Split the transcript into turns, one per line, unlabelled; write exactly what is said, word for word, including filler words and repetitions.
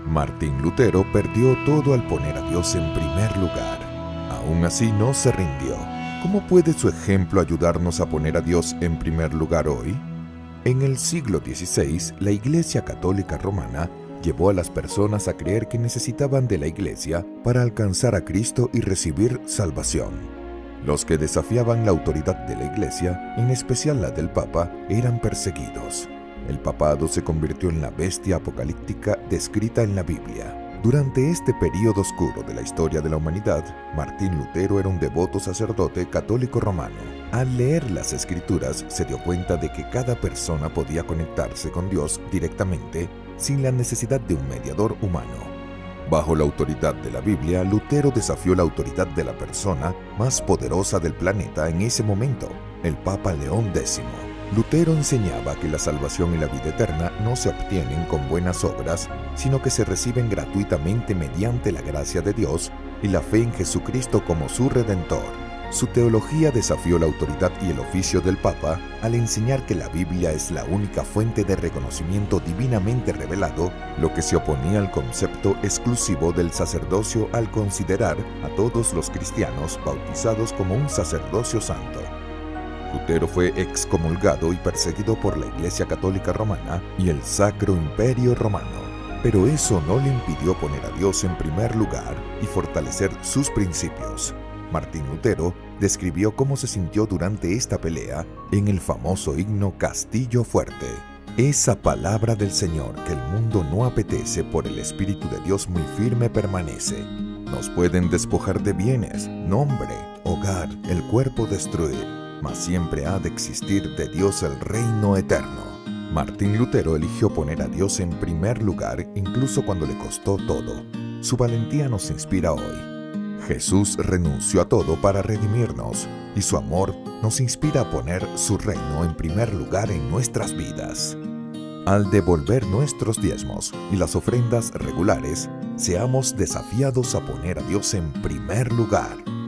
Martín Lutero perdió todo al poner a Dios en primer lugar. Aún así no se rindió. ¿Cómo puede su ejemplo ayudarnos a poner a Dios en primer lugar hoy? En el siglo dieciséis, la Iglesia Católica Romana llevó a las personas a creer que necesitaban de la Iglesia para alcanzar a Cristo y recibir salvación. Los que desafiaban la autoridad de la Iglesia, en especial la del Papa, eran perseguidos. El papado se convirtió en la bestia apocalíptica descrita en la Biblia. Durante este período oscuro de la historia de la humanidad, Martín Lutero era un devoto sacerdote católico romano. Al leer las Escrituras, se dio cuenta de que cada persona podía conectarse con Dios directamente, sin la necesidad de un mediador humano. Bajo la autoridad de la Biblia, Lutero desafió la autoridad de la persona más poderosa del planeta en ese momento, el Papa León décimo. Lutero enseñaba que la salvación y la vida eterna no se obtienen con buenas obras, sino que se reciben gratuitamente mediante la gracia de Dios y la fe en Jesucristo como su Redentor. Su teología desafió la autoridad y el oficio del Papa al enseñar que la Biblia es la única fuente de reconocimiento divinamente revelado, lo que se oponía al concepto exclusivo del sacerdocio al considerar a todos los cristianos bautizados como un sacerdocio santo. Lutero fue excomulgado y perseguido por la Iglesia Católica Romana y el Sacro Imperio Romano. Pero eso no le impidió poner a Dios en primer lugar y fortalecer sus principios. Martín Lutero describió cómo se sintió durante esta pelea en el famoso himno Castillo Fuerte. Esa palabra del Señor que el mundo no apetece por el Espíritu de Dios muy firme permanece. Nos pueden despojar de bienes, nombre, hogar, el cuerpo destruir, mas siempre ha de existir de Dios el reino eterno. Martín Lutero eligió poner a Dios en primer lugar incluso cuando le costó todo. Su valentía nos inspira hoy. Jesús renunció a todo para redimirnos, y su amor nos inspira a poner su reino en primer lugar en nuestras vidas. Al devolver nuestros diezmos y las ofrendas regulares, seamos desafiados a poner a Dios en primer lugar.